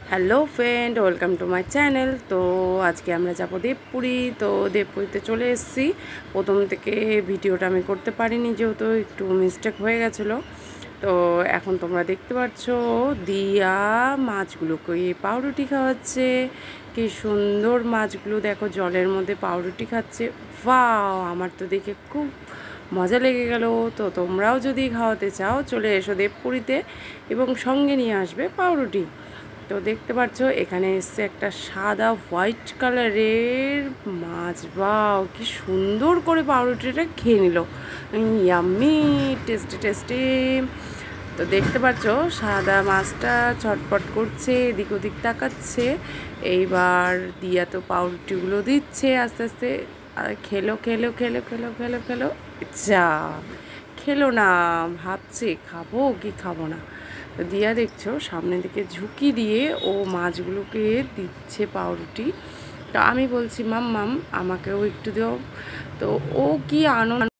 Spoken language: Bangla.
Hello friend, welcome to my channel. তো আজকে আমরা যাব দেবপুরি। তো দেবপুরিতে চলে এসেছি। প্রথম থেকে ভিডিওটা আমি করতে পারিনি, যেহেতু একটু মিস্টেক হয়ে গেছিলো। তো এখন তোমরা দেখতে পাচ্ছ দিয়া মাছগুলোকে পাউরুটি খাওয়াচ্ছে। কি সুন্দর মাছগুলো দেখো, জলের মধ্যে পাউরুটি খাচ্ছে। ওয়াও, আমার তো দেখে খুব মজা লেগে গেল। তো তোমরাও যদি খাওয়াতে চাও চলে এসো দেবপুরিতে, এবং সঙ্গে নিয়ে আসবে পাউরুটি। তো দেখতে পাচ্ছ এখানে এসছে একটা সাদা হোয়াইট কালারের মাছ। বাও, কি সুন্দর করে পাউরুটিটা খেয়ে নিল। Yummy, tasty tasty. তো দেখতে পাচ্ছ সাদা মাছটা ছটপট করছে, এদিক ওদিক তাকাচ্ছে। এইবার দিয়া তো পাউরুটিগুলো দিচ্ছে আস্তে আস্তে। আর খেলো খেলো খেলো খেলো খেলো খেলো, যা খেলো না, ভাবছে খাবো কি খাবো না। তো দিয়া দেখছো সামনের দিকে ঝুঁকি দিয়ে ও মাছগুলোকে দিচ্ছে পাউরুটি। তো আমি বলছি মাম্মাম আমাকেও একটু দাও। তো ও কি আনন্দ